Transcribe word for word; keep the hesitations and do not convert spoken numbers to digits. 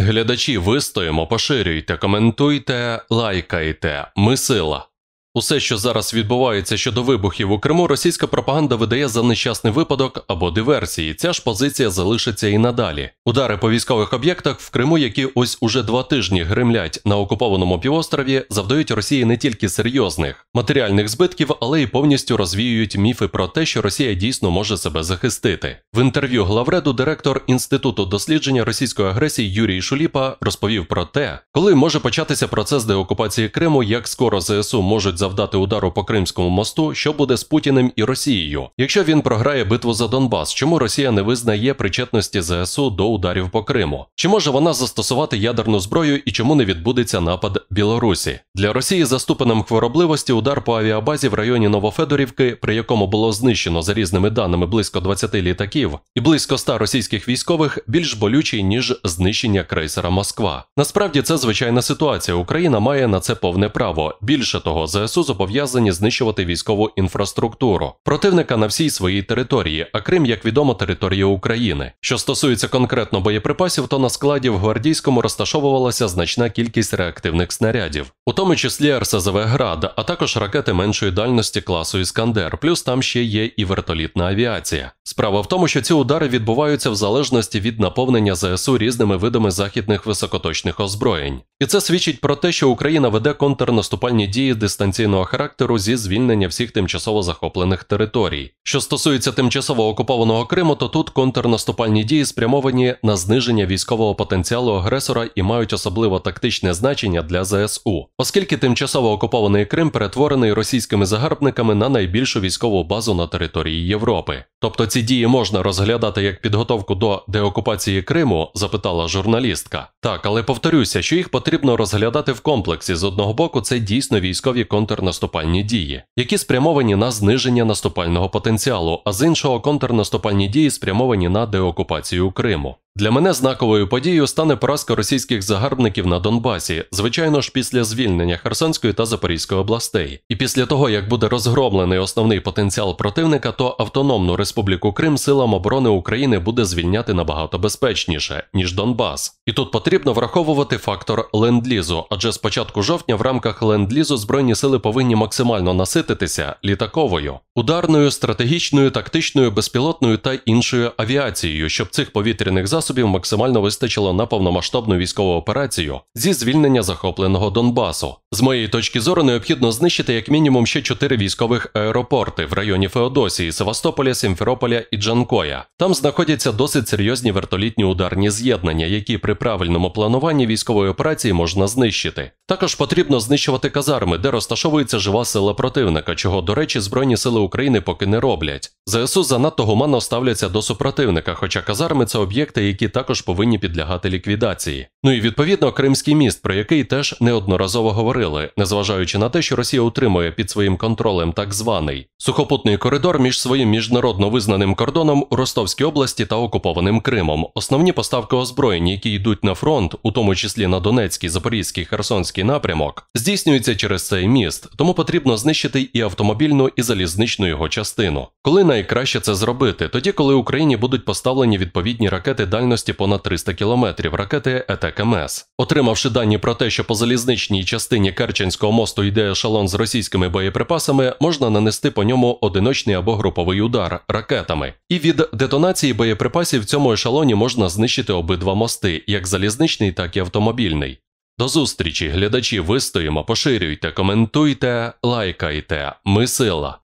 Глядачі, вистоїмо, поширюйте, коментуйте, лайкайте. Ми сила. Усе, що зараз відбувається щодо вибухів у Криму, російська пропаганда видає за нещасний випадок або диверсії. Ця ж позиція залишиться і надалі. Удари по військових об'єктах в Криму, які ось уже два тижні гримлять на окупованому півострові, завдають Росії не тільки серйозних матеріальних збитків, але й повністю розвіюють міфи про те, що Росія дійсно може себе захистити. В інтерв'ю Главреду директор Інституту дослідження російської агресії Юрій Шуліпа розповів про те, коли може початися процес деокупації Криму, як скоро ЗСУ можуть завдати удару по Кримському мосту, що буде з Путіним і Росією. Якщо він програє битву за Донбас, чому Росія не визнає причетності ЗСУ до ударів по Криму? Чи може вона застосувати ядерну зброю і чому не відбудеться напад Білорусі? Для Росії за ступенем хворобливості удар по авіабазі в районі Новофедорівки, при якому було знищено за різними даними близько двадцяти літаків і близько ста російських військових, більш болючий, ніж знищення крейсера Москва. Насправді це звичайна ситуація, Україна має на це повне право. Більше того, ЗСУ зобов'язані знищувати військову інфраструктуру противника на всій своїй території, а Крим, як відомо, територія України. Що стосується конкретно боєприпасів, то на складі в Гвардійському розташовувалася значна кількість реактивних снарядів, у тому числі ер ес зе ве «Град», а також ракети меншої дальності класу «Іскандер», плюс там ще є і вертолітна авіація. Справа в тому, що ці удари відбуваються в залежності від наповнення ЗСУ різними видами західних високоточних озброєнь. І це свідчить про те, що Україна веде контрнаступальні дії дистанційного характеру зі звільнення всіх тимчасово захоплених територій. Що стосується тимчасово окупованого Криму, то тут контрнаступальні дії спрямовані на зниження військового потенціалу агресора і мають особливо тактичне значення для ЗСУ, оскільки тимчасово окупований Крим перетворений російськими загарбниками на найбільшу військову базу на території Європи. Тобто ці дії можна розглядати як підготовку до деокупації Криму, запитала журналістка. Так, але повторюся, що їх потрібно розглядати в комплексі. З одного боку, це дійсно військові контрнаступальні дії, які спрямовані на зниження наступального потенціалу, а з іншого контрнаступальні дії спрямовані на деокупацію Криму. Для мене знаковою подією стане поразка російських загарбників на Донбасі, звичайно ж після звільнення Херсонської та Запорізької областей. І після того, як буде розгромлений основний потенціал противника, то Автономну Республіку Крим силам оборони України буде звільняти набагато безпечніше, ніж Донбас. І тут потрібно враховувати фактор ленд-лізу, адже з початку жовтня в рамках ленд-лізу Збройні сили повинні максимально насититися літаковою, ударною, стратегічною, тактичною, безпілотною та іншою авіацією, щоб цих повітряних засобів засобів максимально вистачило на повномасштабну військову операцію зі звільнення захопленого Донбасу. З моєї точки зору, необхідно знищити як мінімум ще чотири військових аеропорти в районі Феодосії, Севастополя, Сімферополя і Джанкоя. Там знаходяться досить серйозні вертолітні ударні з'єднання, які при правильному плануванні військової операції можна знищити. Також потрібно знищувати казарми, де розташовується жива сила противника, чого, до речі, Збройні сили України поки не роблять. ЗСУ занадто гуманно ставляться до супротивника, хоча казарми – це об'єкти, які також повинні підлягати ліквідації. Ну і відповідно Кримський міст, про який теж неодноразово говорили, незважаючи на те, що Росія утримує під своїм контролем так званий сухопутний коридор між своїм міжнародно визнаним кордоном у Ростовській області та окупованим Кримом. Основні поставки озброєнь, які йдуть на фронт, у тому числі на Донецький, Запорізький, Херсонський напрямок, здійснюються через цей міст, тому потрібно знищити і автомобільну, і залізничну його частину. Коли найкраще це зробити? Тоді, коли Україні будуть поставлені відповідні ракети дальності понад триста кілометрів, ракети Е Т К М С. Отримавши дані про те, що по залізничній частині Керченського мосту йде ешелон з російськими боєприпасами, можна нанести по ньому одиночний або груповий удар ракетами. І від детонації боєприпасів в цьому ешелоні можна знищити обидва мости, як залізничний, так і автомобільний. До зустрічі, глядачі, вистоїмо, поширюйте, коментуйте, лайкайте. Ми сила.